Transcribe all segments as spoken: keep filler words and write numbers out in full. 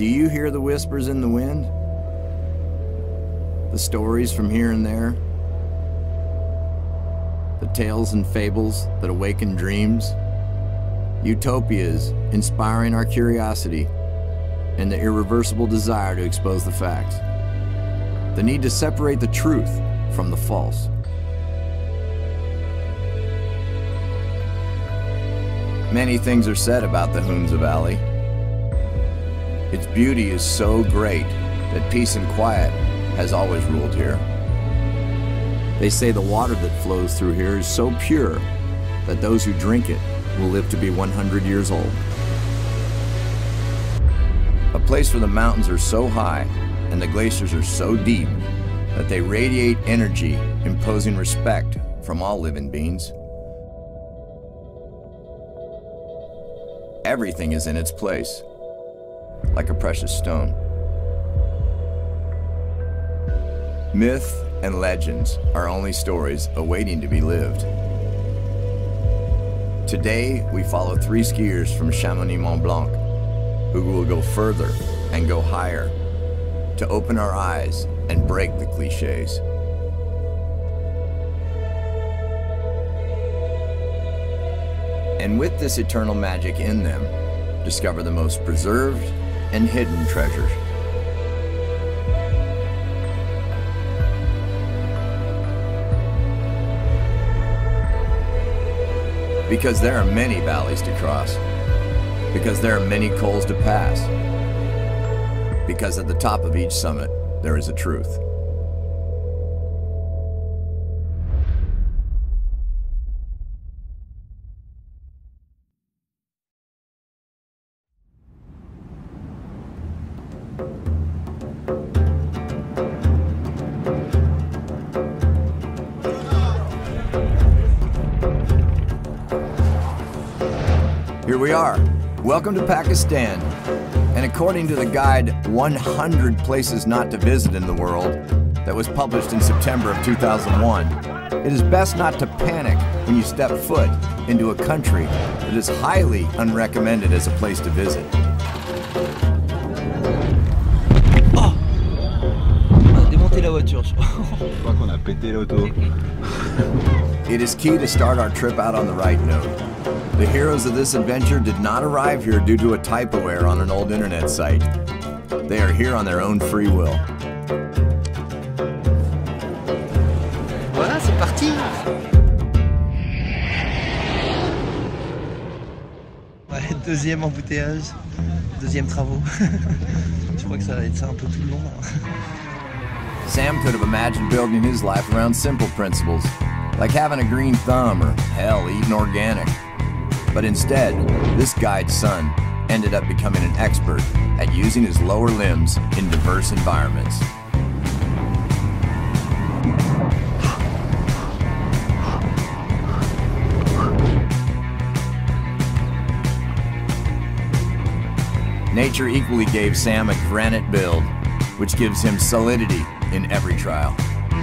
Do you hear the whispers in the wind? The stories from here and there? The tales and fables that awaken dreams? Utopias inspiring our curiosity and the irreversible desire to expose the facts. The need to separate the truth from the false. Many things are said about the Hunza Valley. Its beauty is so great that peace and quiet has always ruled here. They say the water that flows through here is so pure that those who drink it will live to be one hundred years old. A place where the mountains are so high and the glaciers are so deep that they radiate energy, imposing respect from all living beings. Everything is in its place, like a precious stone. Myth and legends are only stories awaiting to be lived. Today, we follow three skiers from Chamonix Mont Blanc who will go further and go higher to open our eyes and break the cliches. And with this eternal magic in them, discover the most preserved and hidden treasures. Because there are many valleys to cross. Because there are many cols to pass. Because at the top of each summit, there is a truth. Here we are. Welcome to Pakistan. And according to the guide, one hundred Places Not to Visit in the World, that was published in September of two thousand one, it is best not to panic when you step foot into a country that is highly unrecommended as a place to visit. Oh! On a démonté la voiture, je crois. Je crois qu'on a pété l'auto. It is key to start our trip out on the right note. The heroes of this adventure did not arrive here due to a typo error on an old internet site. They are here on their own free will. Voilà, c'est parti! Ouais, deuxième embouteillage, deuxième travaux. Je crois que ça va être ça un peu tout le long. Sam could have imagined building his life around simple principles, like having a green thumb or, hell, eating organic. But instead, this guide's son ended up becoming an expert at using his lower limbs in diverse environments. Nature equally gave Sam a granite build, which gives him solidity in every trial.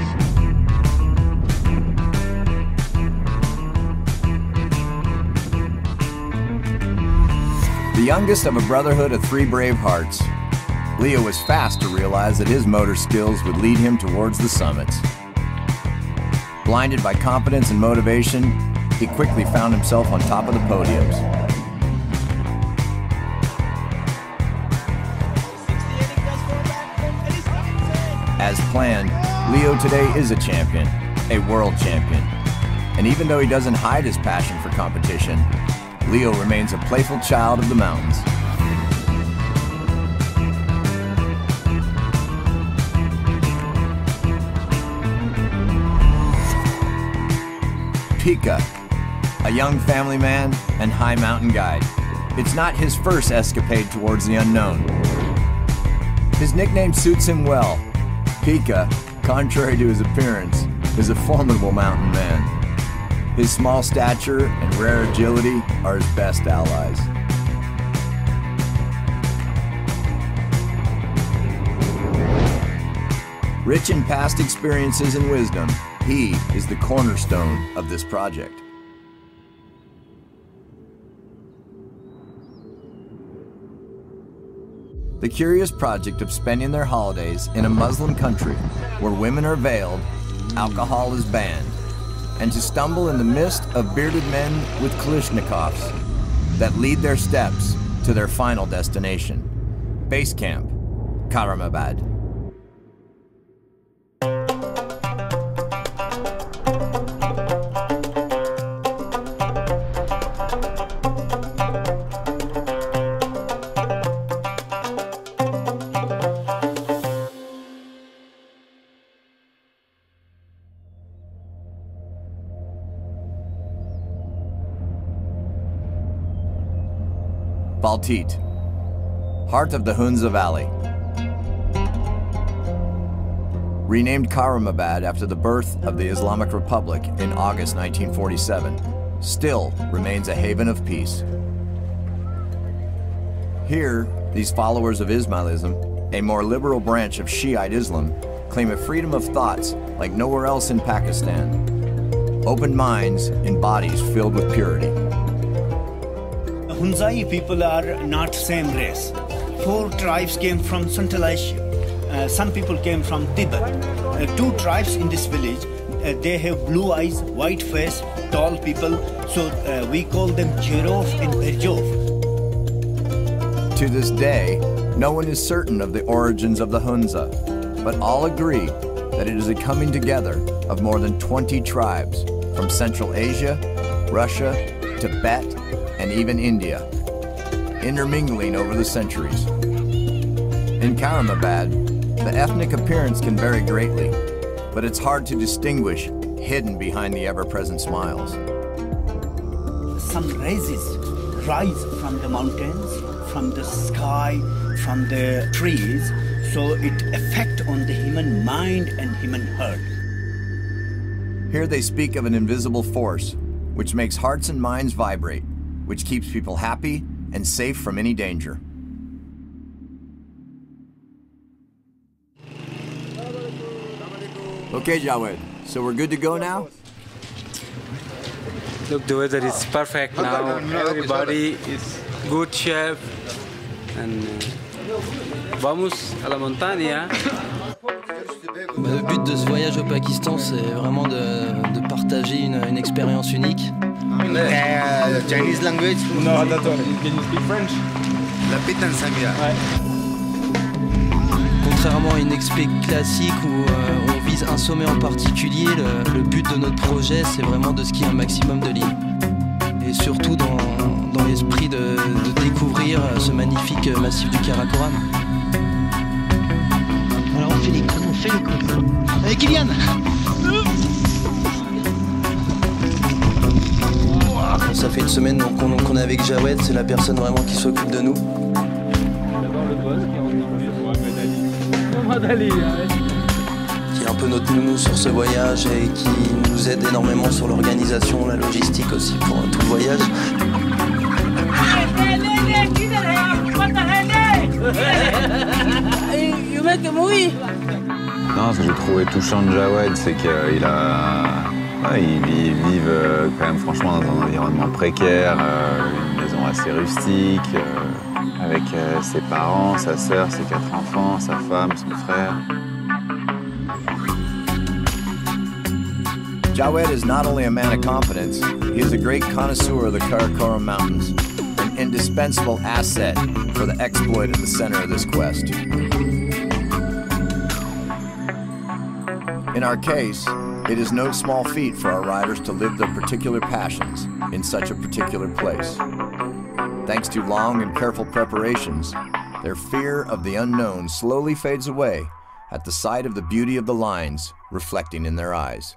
The youngest of a brotherhood of three brave hearts, Leo was fast to realize that his motor skills would lead him towards the summits. Blinded by confidence and motivation, he quickly found himself on top of the podiums. As planned, Leo today is a champion, a world champion. And even though he doesn't hide his passion for competition, Leo remains a playful child of the mountains. Pika, a young family man and high mountain guide. It's not his first escapade towards the unknown. His nickname suits him well. Pika, contrary to his appearance, is a formidable mountain man. His small stature and rare agility are his best allies. Rich in past experiences and wisdom, he is the cornerstone of this project. The curious project of spending their holidays in a Muslim country where women are veiled, alcohol is banned, and to stumble in the midst of bearded men with Kalashnikovs that lead their steps to their final destination, Base Camp, Karamabad. Baltit, heart of the Hunza Valley. Renamed Karamabad after the birth of the Islamic Republic in August nineteen forty-seven, still remains a haven of peace. Here, these followers of Ismailism, a more liberal branch of Shiite Islam, claim a freedom of thoughts like nowhere else in Pakistan. Open minds in bodies filled with purity. Hunzai people are not same race. Four tribes came from Central Asia. Uh, some people came from Tibet. Uh, two tribes in this village, uh, they have blue eyes, white face, tall people. So uh, we call them Jerov and Berjov. To this day, no one is certain of the origins of the Hunza, but all agree that it is a coming together of more than twenty tribes from Central Asia, Russia, Tibet, and even India, intermingling over the centuries. In Karamabad, the ethnic appearance can vary greatly, but it's hard to distinguish hidden behind the ever-present smiles. Some races rise from the mountains, from the sky, from the trees, so it affects on the human mind and human heart. Here they speak of an invisible force, which makes hearts and minds vibrate, which keeps people happy and safe from any danger. Okay, Jawed, so we're good to go now? Look, the weather is perfect now. Everybody is good shape. And uh, vamos a la montaña. Le but de ce voyage au Pakistan, c'est vraiment de, de partager une, une expérience unique. Uh, Chinese language? No, not only. Can you speak French? La pitan samia. Contrairement à une expé classique où euh, on vise un sommet en particulier, le, le but de notre projet, c'est vraiment de skier un maximum de lignes. Et surtout dans, dans l'esprit de, de découvrir ce magnifique massif du Karakoram. Alors on fait les cons, on fait les cons. Allez Kylian! Ça fait une semaine qu'on qu'on est avec Jawed, c'est la personne vraiment qui s'occupe de nous. Qui est un peu notre nounou sur ce voyage et qui nous aide énormément sur l'organisation, la logistique aussi pour tout le voyage. Non, ce que j'ai trouvé touchant de Jawed, c'est qu'il a... Ouais, ils vivent quand même franchement dans un environnement précaire, euh, une maison assez rustique, euh, avec euh, ses parents, sa sœur, ses quatre enfants, sa femme, son frère. Jawed is not only a man of confidence, he is a great connoisseur of the Karakoram Mountains, an indispensable asset for the exploit at the center of this quest. In our case, it is no small feat for our riders to live their particular passions in such a particular place. Thanks to long and careful preparations, their fear of the unknown slowly fades away at the sight of the beauty of the lines reflecting in their eyes.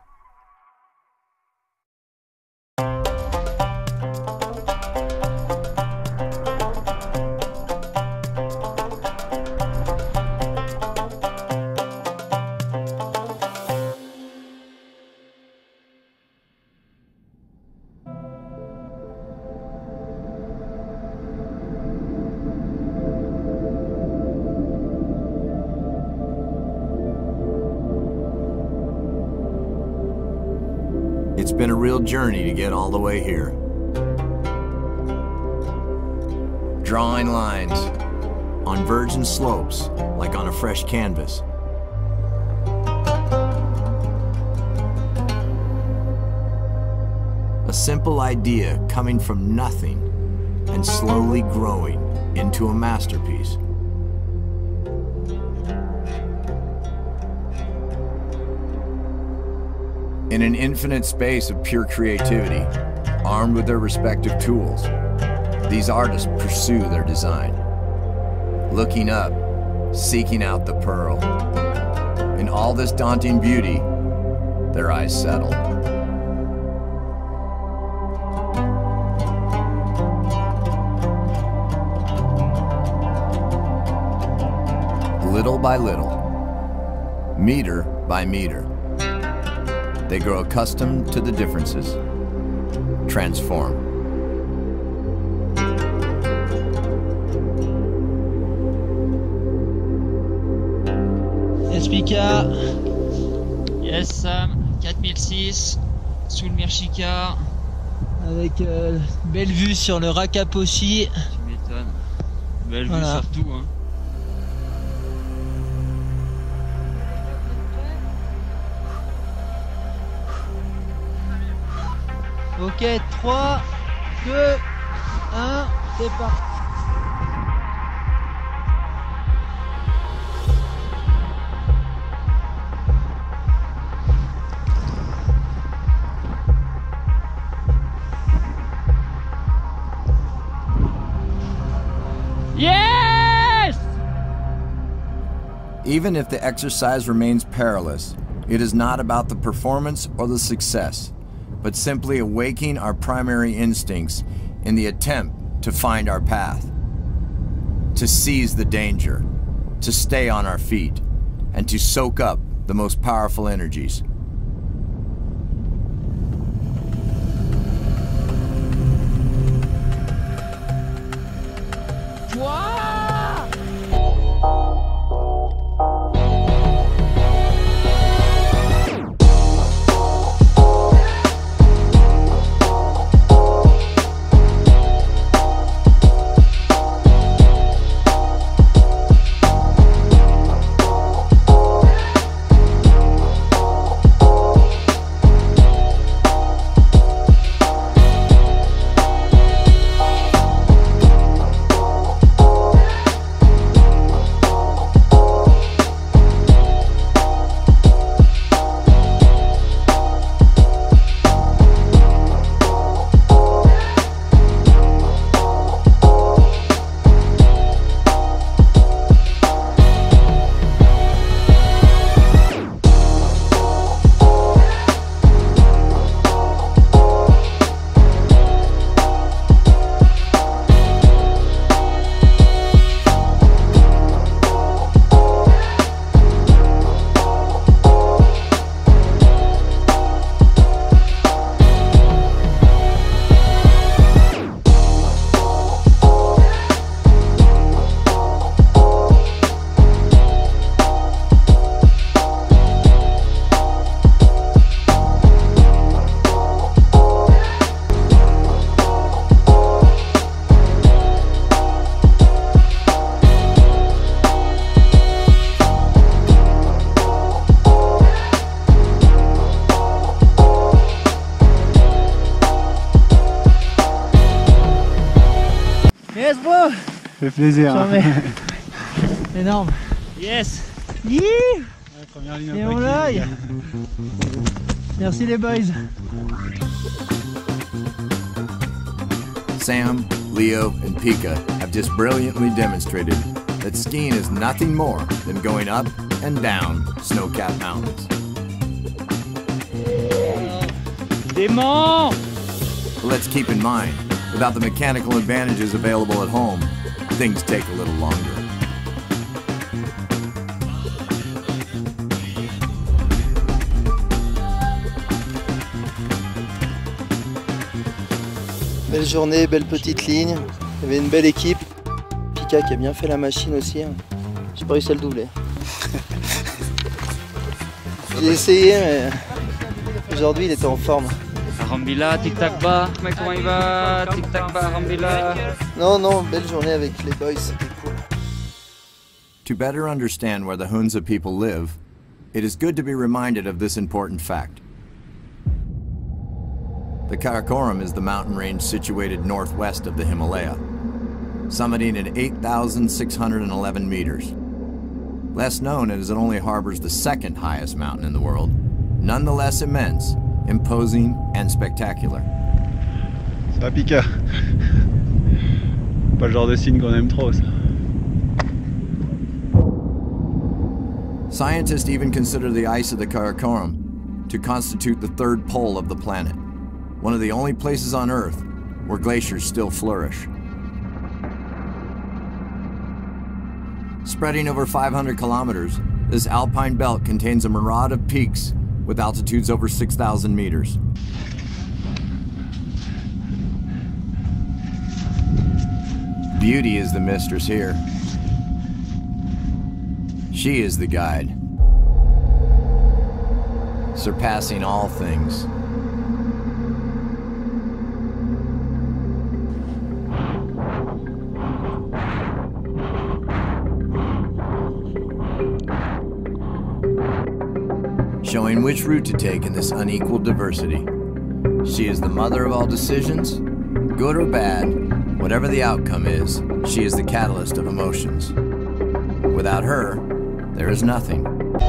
It's been a real journey to get all the way here. Drawing lines, on virgin slopes like on a fresh canvas. A simple idea coming from nothing and slowly growing into a masterpiece. In an infinite space of pure creativity, armed with their respective tools, these artists pursue their design. Looking up, seeking out the pearl. In all this daunting beauty, their eyes settle. Little by little, meter by meter, they grow accustomed to the differences, transform. S P K. Yes Sam, quatre mille six, sous le Mirchika. Avec euh, belle vue sur le Rakaposhi. Tu m'étonnes. Belle voilà. Vue surtout. Hein. Ok, trois, deux, un, c'est parti. Yes! Even if the exercise remains perilous, it is not about the performance or the success, but simply awaking our primary instincts in the attempt to find our path, to seize the danger, to stay on our feet, and to soak up the most powerful energies. Yes bro. Ça fait plaisir. Hein. Énorme. Yes. Yeah. Ouais, première ligne. Et on l'aille. Merci les boys. Sam, Leo, and Pika have just brilliantly demonstrated that skiing is nothing more than going up and down snow-capped mountains. Dément! Let's keep in mind, without the mechanical advantages available at home, things take a little longer. Belle journée, belle petite ligne. Il y avait une belle équipe. Pika qui a bien fait la machine aussi. J'ai pas réussi à le doubler. J'ai essayé, mais aujourd'hui il était en forme. Arambila, tic-tac bas. Mec, comment il va? Tic-tac bas, Arambila. Non, non, belle journée avec les boys, c'était cool. To better understand where the Hunza people live, it is good to be reminded of this important fact. The Karakoram is the mountain range situated northwest of the Himalaya, summiting at eight thousand six hundred eleven meters. Less known as it only harbors the second highest mountain in the world, nonetheless immense, imposing, and spectacular. Ça pique. Pas le genre de signe qu'on aime trop, ça. Scientists even consider the ice of the Karakoram to constitute the third pole of the planet, one of the only places on Earth where glaciers still flourish. Spreading over five hundred kilometers, this alpine belt contains a mirage of peaks with altitudes over six thousand meters. Beauty is the mistress here. She is the guide, surpassing all things. Showing which route to take in this unequal diversity. She is the mother of all decisions, good or bad, whatever the outcome is, she is the catalyst of emotions. Without her, there is nothing.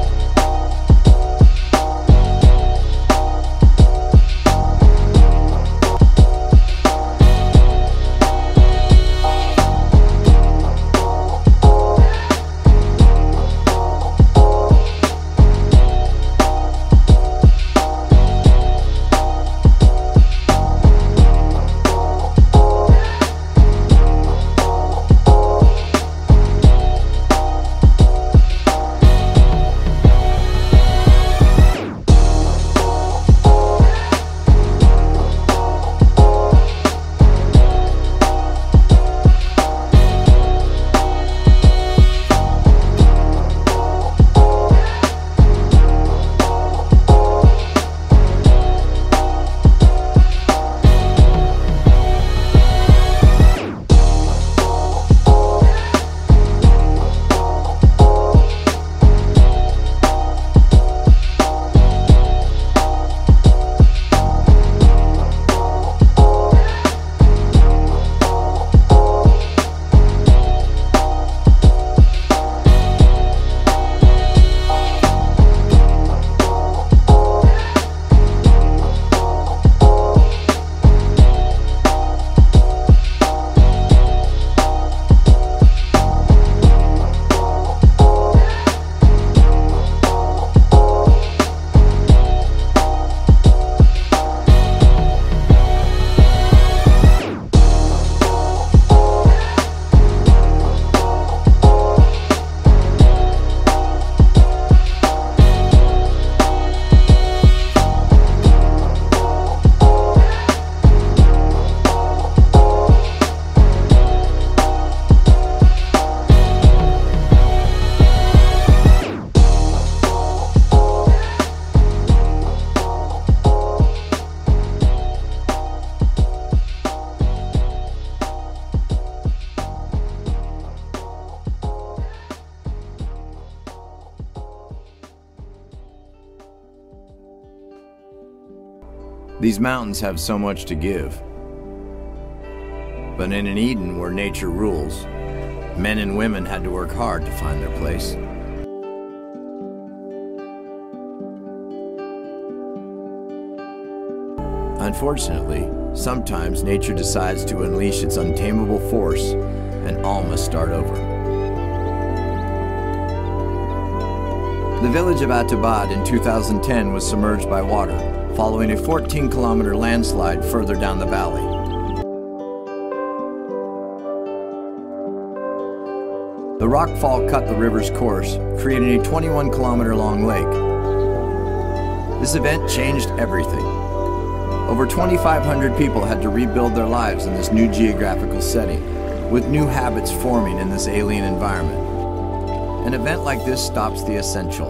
These mountains have so much to give. But in an Eden where nature rules, men and women had to work hard to find their place. Unfortunately, sometimes nature decides to unleash its untamable force, and all must start over. The village of Atabad in two thousand ten was submerged by water, following a fourteen kilometer landslide further down the valley. The rockfall cut the river's course, creating a twenty-one kilometer long lake. This event changed everything. Over twenty-five hundred people had to rebuild their lives in this new geographical setting, with new habits forming in this alien environment. An event like this stops the essential.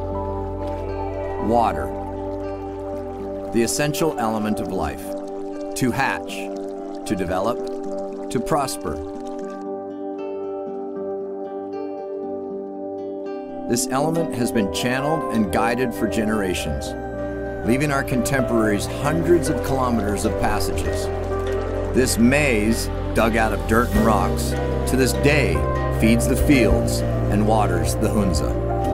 Water. The essential element of life. To hatch, to develop, to prosper. this element has been channeled and guided for generations, leaving our contemporaries hundreds of kilometers of passages. This maze, dug out of dirt and rocks, to this day feeds the fields and waters the Hunza.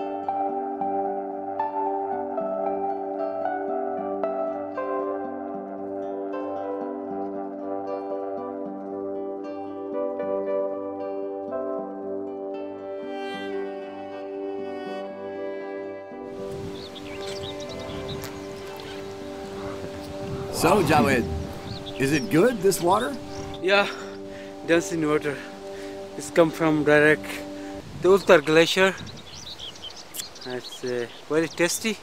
So, Jawed, is it good, this water? Yeah, dancing water. It's come from direct the Ultar Glacier. It's uh, very tasty.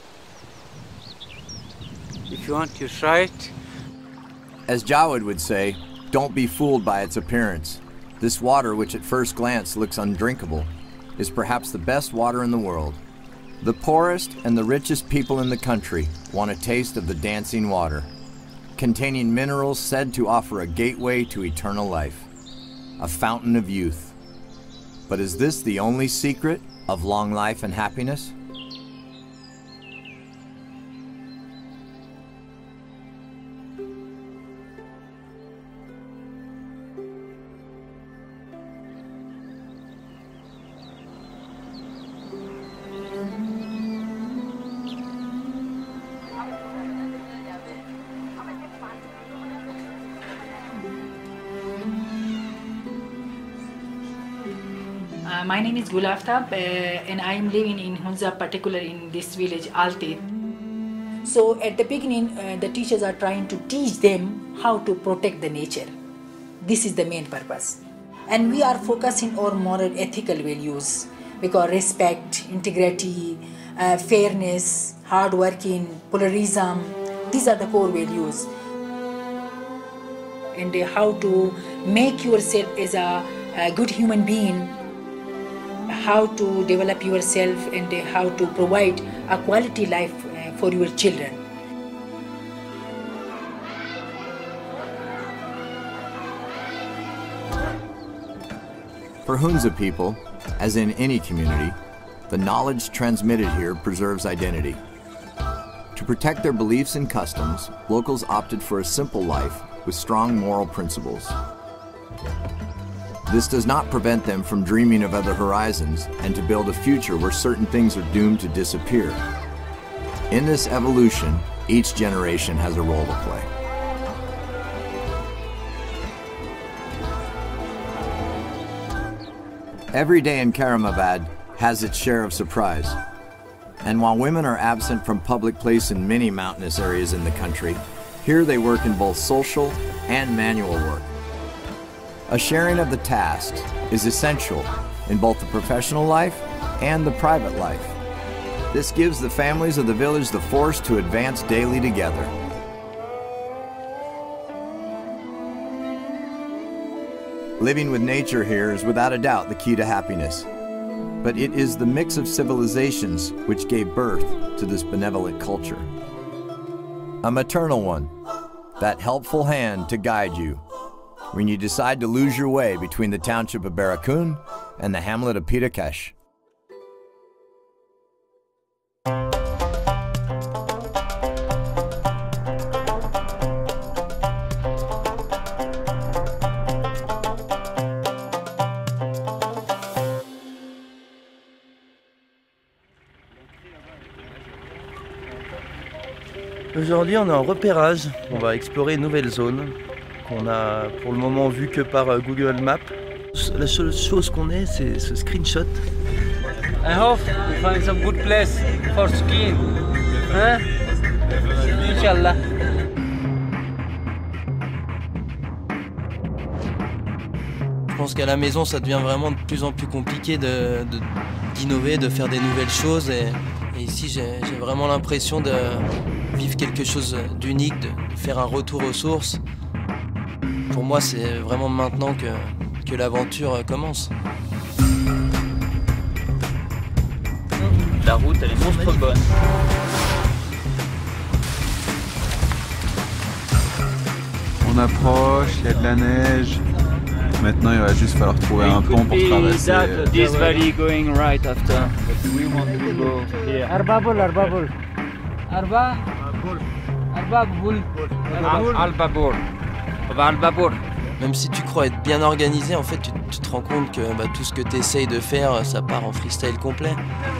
If you want, you try it. As Jawed would say, don't be fooled by its appearance. This water, which at first glance looks undrinkable, is perhaps the best water in the world. The poorest and the richest people in the country want a taste of the dancing water, containing minerals said to offer a gateway to eternal life, a fountain of youth. But is this the only secret of long life and happiness? Uh, my name is Gul Aftab, uh, and I am living in Hunza, particularly in this village, Altit. So at the beginning, uh, the teachers are trying to teach them how to protect the nature. This is the main purpose. And we are focusing on moral ethical values, because respect, integrity, uh, fairness, hard working, pluralism, these are the core values. And uh, how to make yourself as a, a good human being, how to develop yourself, and uh, how to provide a quality life uh, for your children. For Hunza people, as in any community, the knowledge transmitted here preserves identity. To protect their beliefs and customs, locals opted for a simple life with strong moral principles. This does not prevent them from dreaming of other horizons and to build a future where certain things are doomed to disappear. In this evolution, each generation has a role to play. Every day in Karimabad has its share of surprise. And while women are absent from public place in many mountainous areas in the country, here they work in both social and manual work. A sharing of the tasks is essential in both the professional life and the private life. This gives the families of the village the force to advance daily together. Living with nature here is without a doubt the key to happiness. But it is the mix of civilizations which gave birth to this benevolent culture. A maternal one, that helpful hand to guide you when you decide to lose your way between the township of Barakun and the hamlet of Pitakesh. Aujourd'hui, on est en repérage. On va explorer une nouvelle zone qu'on a pour le moment vue que par Google Maps. La seule chose qu'on ait, c'est ce screenshot. I hope we find some good place for skiing. Hein? Inch'Allah. Je pense qu'à la maison, ça devient vraiment de plus en plus compliqué de, de, d'innover, de faire des nouvelles choses. Et, et ici, j'ai, j'ai vraiment l'impression de vivre quelque chose d'unique, de, de faire un retour aux sources. Pour moi, c'est vraiment maintenant que, que l'aventure commence. La route, elle est monstre bonne. On approche, il y a de la neige, Maintenant, il va juste falloir trouver un pont pour traverser. This valley going right after. We want to go here. Arbabul, Arbabul. Arba. Arbabul. Al-Babur. Al-Babur. Même si tu crois être bien organisé, en fait, tu, tu te rends compte que bah, tout ce que tu essayes de faire, ça part en freestyle complet.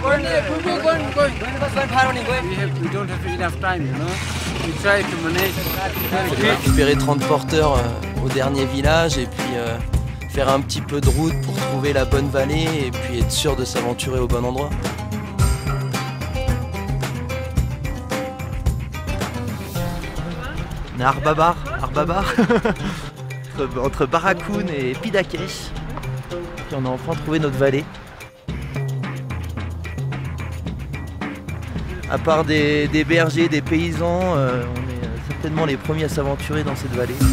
Il faut récupérer trente porteurs euh, au dernier village et puis euh, faire un petit peu de route pour trouver la bonne vallée et puis être sûr de s'aventurer au bon endroit. On est à Arbabar, Arbabar. entre, entre Barakoun et Pidakesh. Puis on a enfin trouvé notre vallée. À part des, des bergers, des paysans, euh, on est certainement les premiers à s'aventurer dans cette vallée.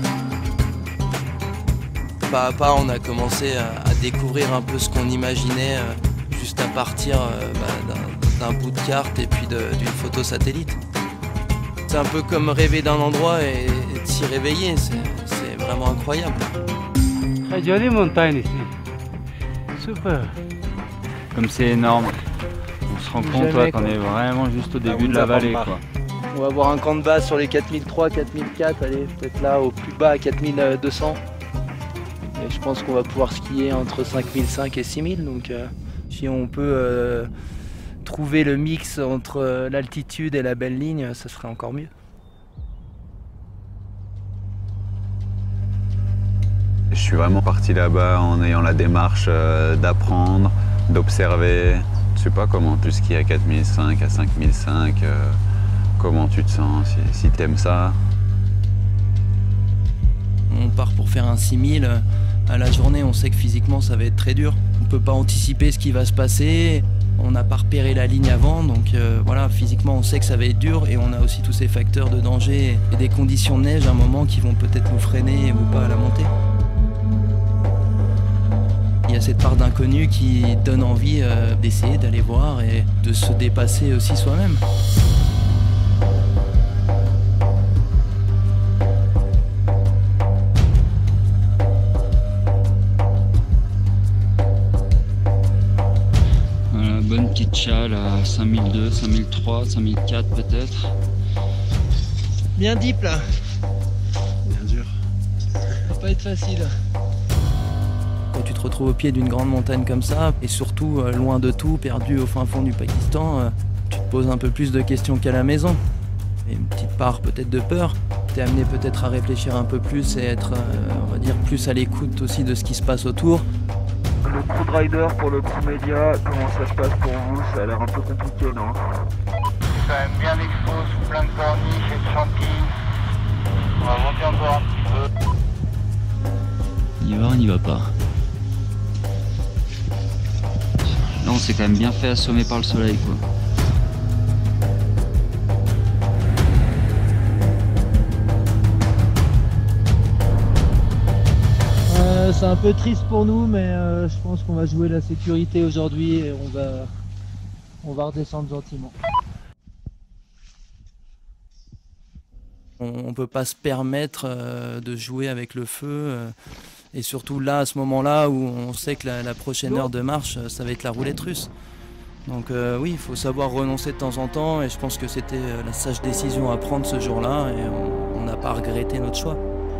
Pas à pas, on a commencé à, à découvrir un peu ce qu'on imaginait euh, juste à partir euh, bah, d'un, d'un bout de carte et puis de, d'une photo satellite. C'est un peu comme rêver d'un endroit et, et de s'y réveiller, c'est, c'est vraiment incroyable. Très jolie montagne ici. Super. Comme c'est énorme, on se rend compte ouais, qu'on est vraiment juste au début de la vallée. Quoi. On va avoir un camp de base sur les quatre mille trois, quatre mille quatre, allez, peut-être là au plus bas à quatre mille deux cents. Et je pense qu'on va pouvoir skier entre cinq mille cinq et six mille, donc euh, si on peut euh, trouver le mix entre euh, l'altitude et la belle ligne, ça serait encore mieux. Je suis vraiment parti là-bas en ayant la démarche euh, d'apprendre, d'observer. Je sais pas comment tu skis à quatre mille cinq, à cinq mille cinq, euh, comment tu te sens, si, si t'aimes ça. On part pour faire un six mille, à la journée on sait que physiquement ça va être très dur. On peut pas anticiper ce qui va se passer, on n'a pas repéré la ligne avant, donc euh, voilà, physiquement on sait que ça va être dur et on a aussi tous ces facteurs de danger et des conditions de neige à un moment qui vont peut-être nous freiner ou pas à la montée. Il y a cette part d'inconnu qui donne envie euh, d'essayer, d'aller voir et de se dépasser aussi soi-même. Voilà, bonne petite chale à cinq mille deux, cinq mille trois, cinq mille quatre peut-être. Bien deep là. Bien dur. Ça va pas être facile. Quand tu te retrouves au pied d'une grande montagne comme ça, et surtout euh, loin de tout, perdu au fin fond du Pakistan, euh, tu te poses un peu plus de questions qu'à la maison. Et une petite part peut-être de peur. T'es amené peut-être à réfléchir un peu plus et être, euh, on va dire, plus à l'écoute aussi de ce qui se passe autour. Le crew de rider pour le crew média, comment ça se passe pour vous? Ça a l'air un peu compliqué, non? C'est quand même bien exposé, sous plein de corniches et de champignons. On va monter encore un petit peu. On y va, on n'y va pas. Là on s'est quand même bien fait assommer par le soleil quoi. Euh, c'est un peu triste pour nous, mais euh, je pense qu'on va jouer la sécurité aujourd'hui et on va, on va redescendre gentiment. On ne peut pas se permettre euh, de jouer avec le feu. Euh, Et surtout là, à ce moment-là, où on sait que la, la prochaine heure de marche, ça va être la roulette russe. Donc euh, oui, il faut savoir renoncer de temps en temps, et je pense que c'était la sage décision à prendre ce jour-là, et on n'a pas regretté notre choix.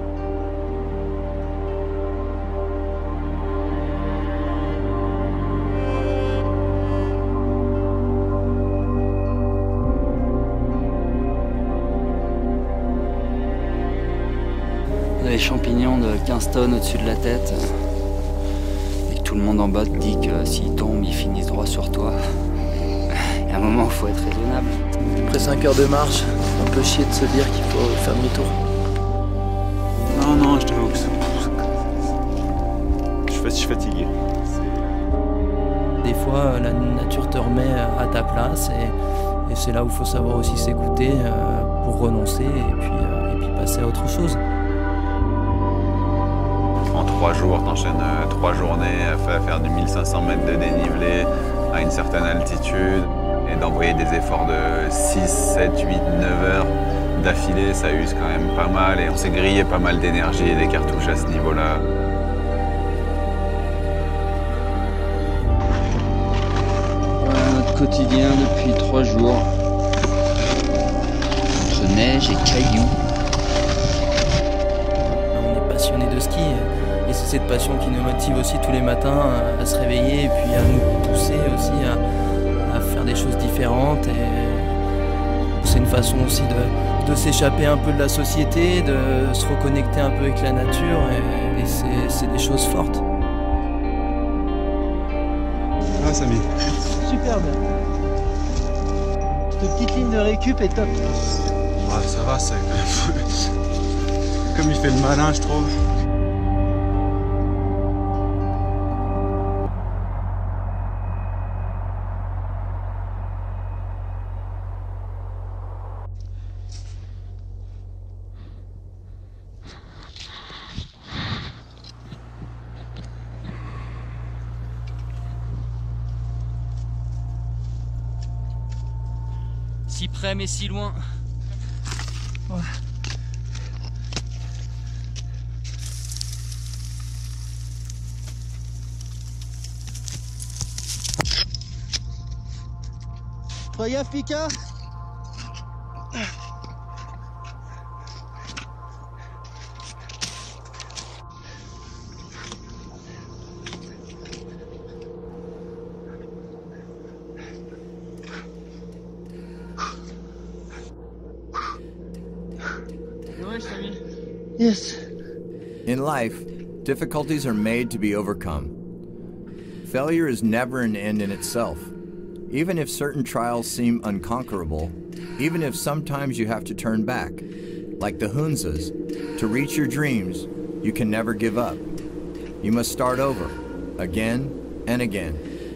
Les champignons de quinze tonnes au-dessus de la tête et que tout le monde en bas te dit que s'ils tombent, ils finissent droit sur toi. Et à un moment, il faut être raisonnable. Après cinq heures de marche, un peu chier de se dire qu'il faut faire demi-tour. Non, non, je t'avoue que je suis fatigué. Des fois, la nature te remet à ta place et, et c'est là où il faut savoir aussi s'écouter pour renoncer et puis, et puis passer à autre chose. En trois jours, t'enchaînes euh, trois journées à faire du mille cinq cents mètres de dénivelé à une certaine altitude et d'envoyer des efforts de six, sept, huit, neuf heures d'affilée, ça use quand même pas mal et on s'est grillé pas mal d'énergie et des cartouches à ce niveau-là. quotidien depuis trois jours. Entre neige et cailloux. On est passionné de ski et c'est cette passion qui nous motive aussi tous les matins à se réveiller et puis à nous pousser aussi à, à faire des choses différentes. Et c'est une façon aussi de, de s'échapper un peu de la société, de se reconnecter un peu avec la nature et, et c'est des choses fortes. Ah Samy. Super bien. Cette petite ligne de récup est top. Ouais, ça va, c'est comme il fait le malin, je trouve. Si près mais si loin. Ouais. Fais gaffe, Pika. Yes. In life, difficulties are made to be overcome. Failure is never an end in itself. Even if certain trials seem unconquerable, even if sometimes you have to turn back, like the Hunzas, to reach your dreams, you can never give up. You must start over, again and again.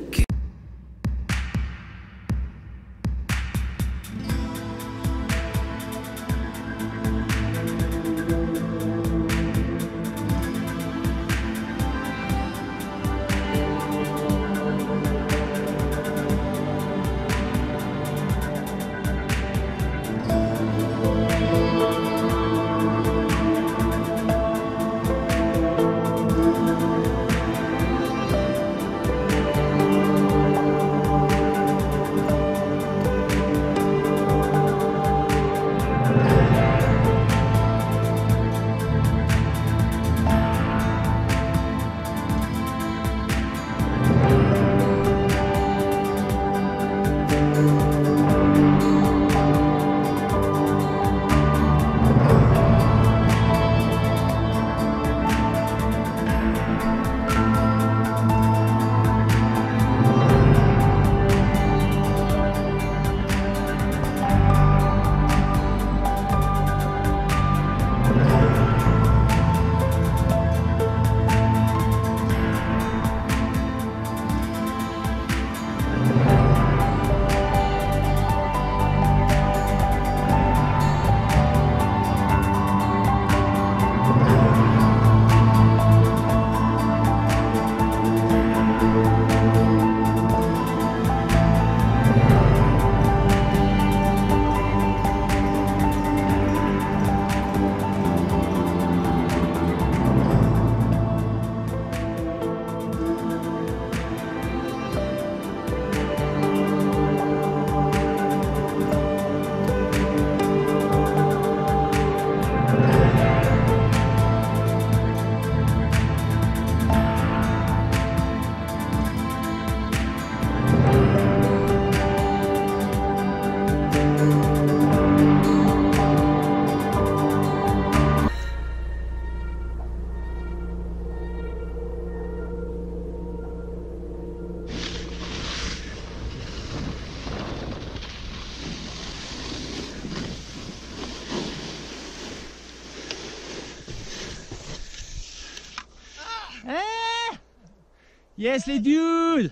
Yes les dudes.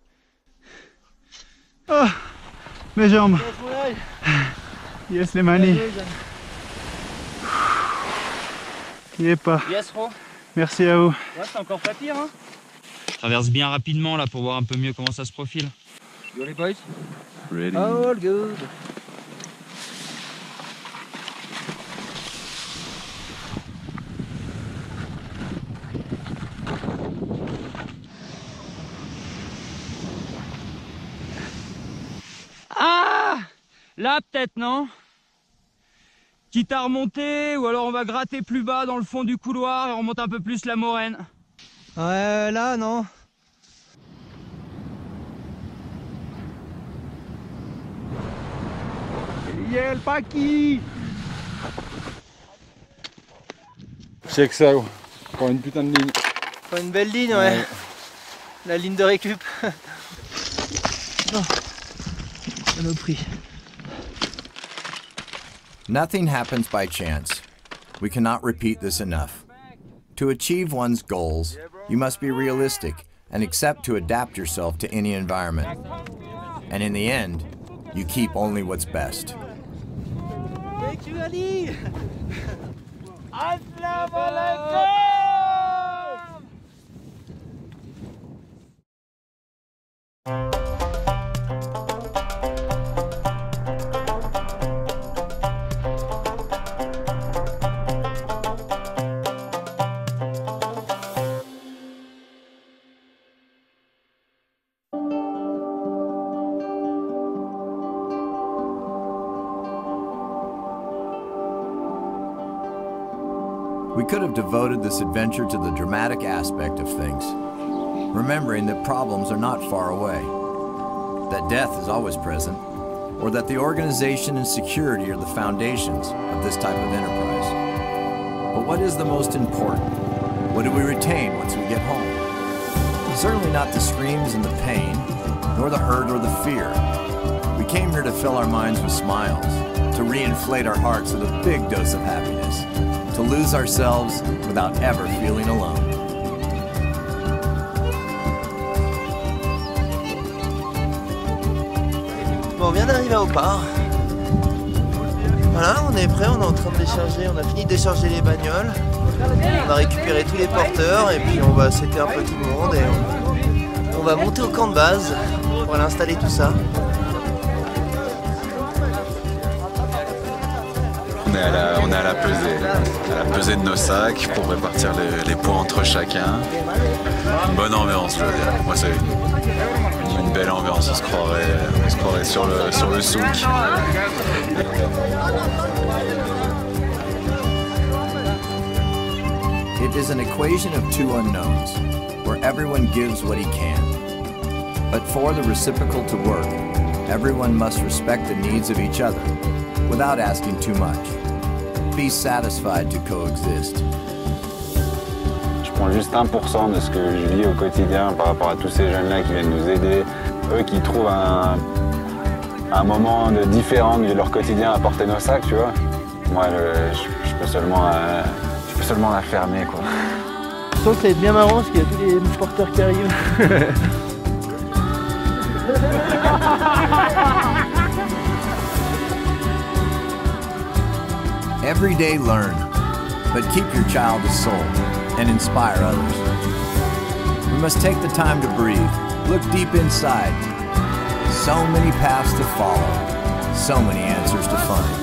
Oh, mes jambes. Yes les manis. Il est pas. Yes Ro. Merci à vous. Ouais, c'est encore pas pire hein. Je traverse bien rapidement là pour voir un peu mieux comment ça se profile. Yo les boys. Ready. All good. Là peut-être, non? Quitte à remonter, ou alors on va gratter plus bas dans le fond du couloir et on remonte un peu plus la moraine. Ouais, là, non. Eliel, Paki! Check ça, gros. Encore une putain de ligne. Pas une belle ligne, ouais. ouais. La ligne de récup. Non, on a pris. Nothing happens by chance. We cannot repeat this enough. To achieve one's goals, you must be realistic and accept to adapt yourself to any environment. And in the end, you keep only what's best. Thank you, Ali! We could have devoted this adventure to the dramatic aspect of things, remembering that problems are not far away, that death is always present, or that the organization and security are the foundations of this type of enterprise. But what is the most important? What do we retain once we get home? Certainly not the screams and the pain, nor the hurt or the fear. We came here to fill our minds with smiles, to reinflate our hearts with a big dose of happiness, to lose ourselves without ever feeling alone. Bon, on vient d'arriver au bar. Voilà, on est prêt, on est en train de décharger, on a fini de décharger les bagnoles. On a récupéré tous les porteurs et puis on va setter un peu tout le monde et on, on va monter au camp de base pour aller installer tout ça. On est, à la, on est à la pesée, à la pesée de nos sacs pour répartir les, les poids entre chacun. Une bonne ambiance, je veux dire. Moi, c'est une, une belle ambiance. On se croirait, on se croirait sur le, sur le souk. It is an equation of two unknowns, where everyone gives what he can. But for the reciprocal to work, everyone must respect the needs of each other, without asking too much. Be satisfied to coexist. Je prends juste un pour cent de ce que je vis au quotidien par rapport à tous ces jeunes-là qui viennent nous aider, eux qui trouvent un, un moment de différent de leur quotidien à porter nos sacs, tu vois. Moi, je, je, je, peux, seulement, euh, je peux seulement la fermer, quoi. Je sens que ça va être bien marrant parce qu'il y a tous les porteurs qui arrivent. Every day learn, but keep your child a soul and inspire others. We must take the time to breathe, look deep inside. So many paths to follow, so many answers to find.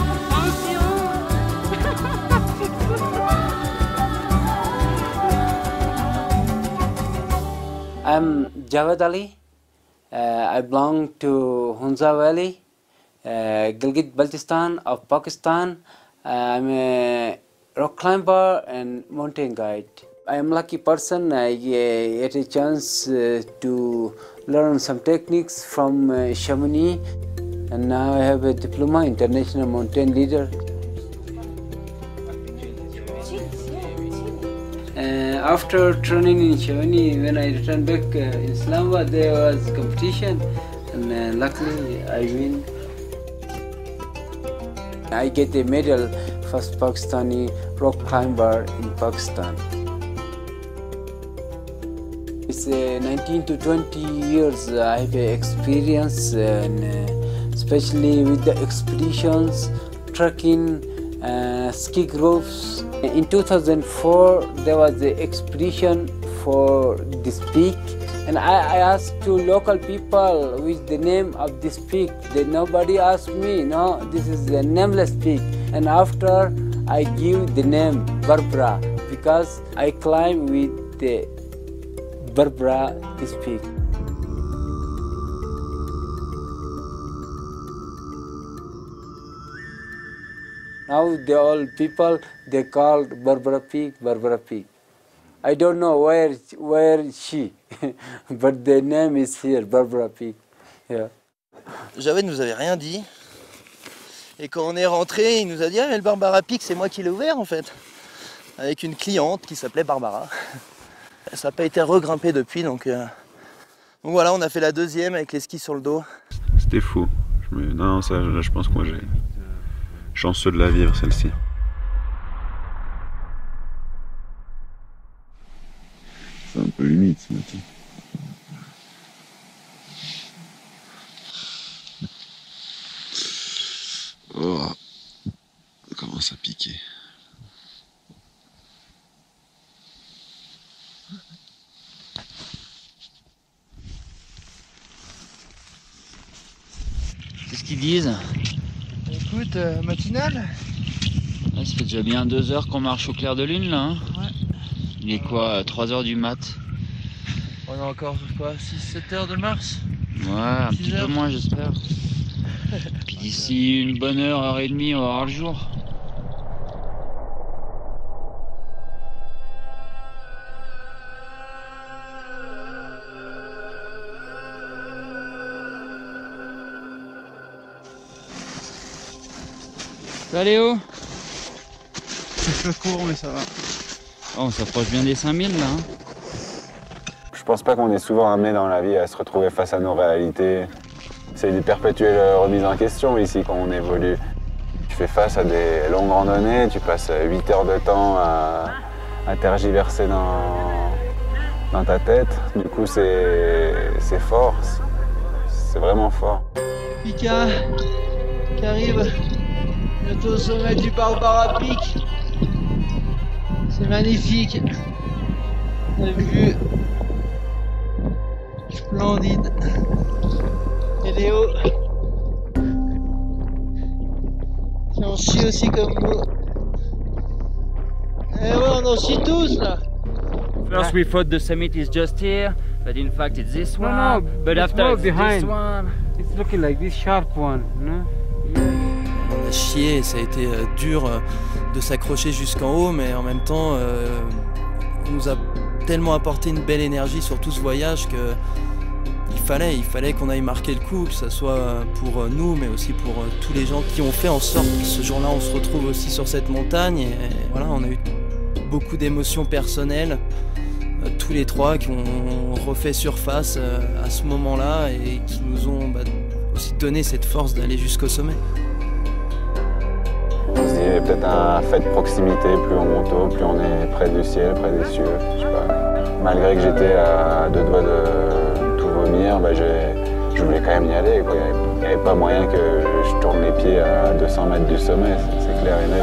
I'm Jawed Ali. Uh, I belong to Hunza Valley, uh, Gilgit-Baltistan of Pakistan. Uh, I'm a rock climber and mountain guide. I am a lucky person. I uh, get a chance uh, to learn some techniques from uh, Chamonix, and now I have a diploma, international mountain leader. Uh, after training in Chamonix, when I returned back uh, in Islamabad, there was competition, and uh, luckily I win. I get a medal, first Pakistani rock climber in Pakistan. It's uh, nineteen to twenty years uh, I have experience, uh, and, uh, especially with the expeditions, trekking, uh, ski groups. In two thousand four, there was the expedition for this peak, and I, I asked to local people with the name of this peak. They, nobody asked me, no, this is the nameless peak. And after I give the name Barbara, because I climb with the Barbara this peak. Now the all people they called Barbara Peak, Barbara Peak. I don't know where where is she, but the name is here, Barbara Peak. Yeah. Jawed nous avait rien dit. Et quand on est rentré, il nous a dit ah mais le Barbara Peak c'est moi qui l'ai ouvert en fait. Avec une cliente qui s'appelait Barbara. Ça n'a pas été regrimpé depuis donc, euh... donc voilà, on a fait la deuxième avec les skis sur le dos. C'était fou. Je me... Non, ça, là, je pense que moi j'ai chanceux de la vivre celle-ci. C'est un peu limite ce matin. Oh, ça commence à piquer. Qu'est-ce qu'ils disent? Écoute, euh, matinale. Ouais, ça fait déjà bien deux heures qu'on marche au clair de lune là. Hein. Ouais. Il est quoi, trois heures du mat? On a encore quoi, six sept heures de marche? Ouais, un petit peu moins j'espère. Puis d'ici une bonne heure, heure et demie, on va avoir le jour. Ça Léo? C'est peu court mais ça va. Oh, on s'approche bien des cinq mille là. Hein. Je pense pas qu'on est souvent amené dans la vie à se retrouver face à nos réalités. C'est une perpétuelle remise en question ici quand on évolue. Tu fais face à des longues randonnées, tu passes huit heures de temps à, à tergiverser dans, dans ta tête. Du coup c'est fort, c'est vraiment fort. Pika qui arrive bientôt au sommet du Barbara Peak. C'est magnifique. La vue splendide. Et Léo qui en chie aussi comme nous. Eh ouais, on en chie tous là. First we thought the summit is just here, but in fact it's this one. No, no, but it's after more it's behind. this one. It's looking like this sharp one, no? On a chié et ça a été euh, dur euh, de s'accrocher jusqu'en haut, mais en même temps, euh, on nous a tellement apporté une belle énergie sur tout ce voyage que il fallait, il fallait qu'on aille marquer le coup, que ce soit pour nous, mais aussi pour euh, tous les gens qui ont fait en sorte que ce jour-là, on se retrouve aussi sur cette montagne. Et, et voilà, on a eu beaucoup d'émotions personnelles, euh, tous les trois qui ont refait surface euh, à ce moment-là et qui nous ont bah, aussi donné cette force d'aller jusqu'au sommet. On se dit, il y a peut-être un fait de proximité, plus on monte haut, plus on est près du ciel, près des cieux, je sais pas. Malgré que j'étais à deux doigts de tout vomir, bah je voulais quand même y aller, quoi. Il n'y avait pas moyen que je tourne les pieds à deux cents mètres du sommet, c'est clair et net.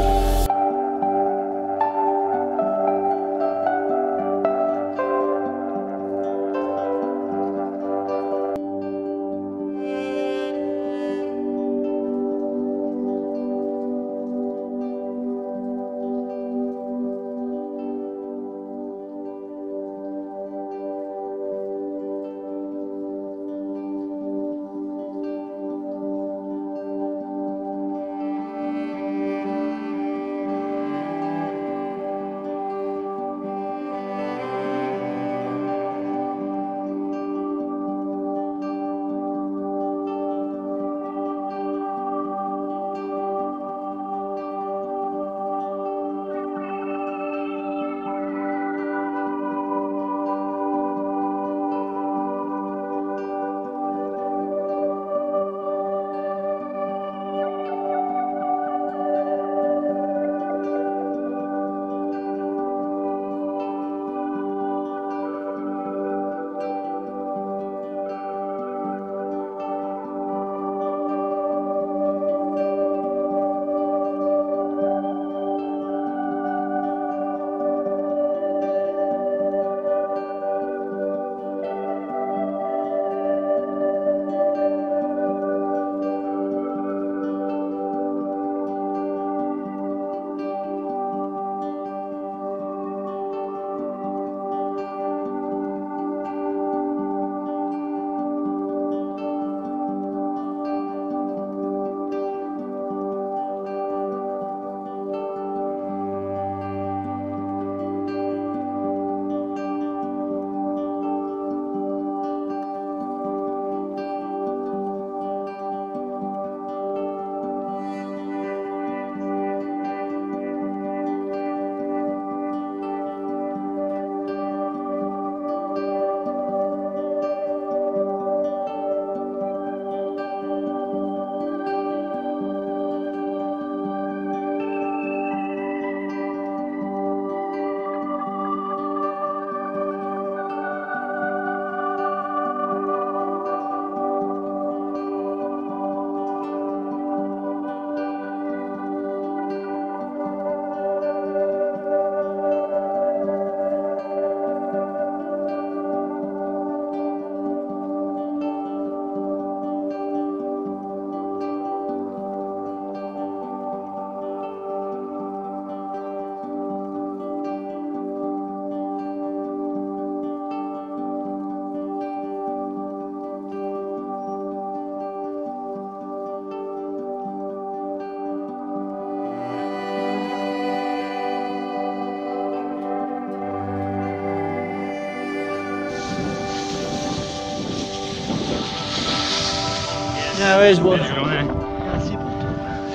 Ah ouais, je vois. Merci pour tout.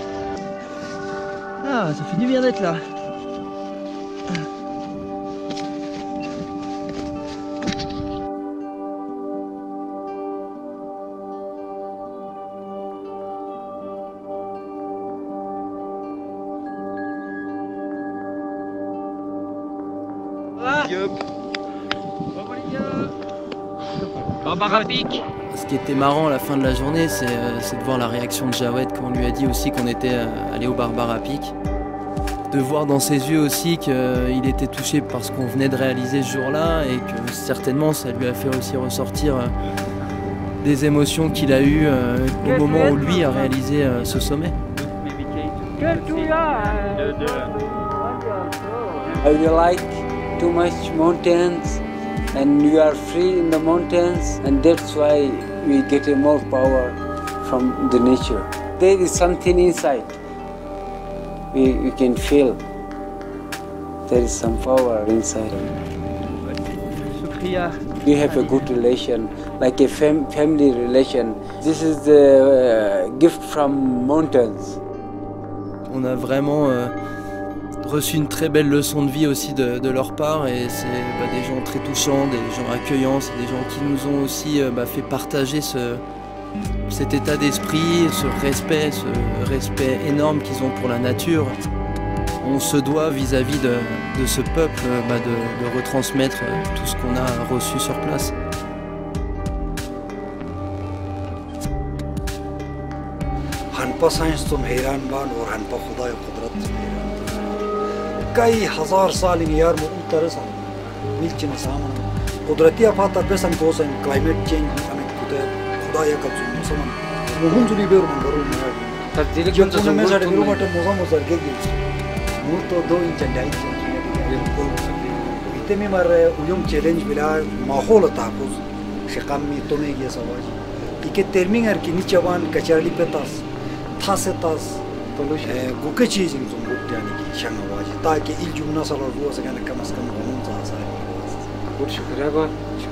Ah, ça fait du bien d'être là. Barbarapic. Ce qui était marrant à la fin de la journée, c'est de voir la réaction de Jawed quand on lui a dit aussi qu'on était allé au Barbarapic. De voir dans ses yeux aussi qu'il était touché par ce qu'on venait de réaliser ce jour-là et que certainement ça lui a fait aussi ressortir des émotions qu'il a eues au moment où lui a réalisé ce sommet. I will like too much mountains and you are free in the mountains and that's why we get a more power from the nature. There is something inside. We, we can feel there is some power inside. We have a good relation, like a fam family relation. This is the uh, gift from mountains. On a vraiment euh, reçu une très belle leçon de vie aussi de, de leur part et c'est bah, des gens très touchants, des gens accueillants, c'est des gens qui nous ont aussi euh, bah, fait partager ce, cet état d'esprit, ce respect, ce respect énorme qu'ils ont pour la nature. On se doit vis-à-vis de, de ce peuple bah, de, de retransmettre tout ce qu'on a reçu sur place. हनपा साइंस तुम हैरान बान और हनपा खुदा कुदरत कई हजार साल इन यार में उतर सा मिलचिन सामन कुदरती आफत बेसन कोसन क्लाइमेट चेंज हमें खुदा खुदा या कब सुन समन मुहम जुली बेर मन करो तब्दीली जो तुमने में सारे बिरो मट मोजा मोजर के गिल मु तो दो इंच डाई बिल्कुल इतने में मर उयम चैलेंज बिला माहौल ताकुज शिकाम में तुम्हें ये सवाल इके termin ar ki nichavan kacharli petas thasetas tolush guke cheese in zum gut yani ki shanga waji ta ki il jumna sala ruwa sagana kamas kam gonun za sa gut shukriya ba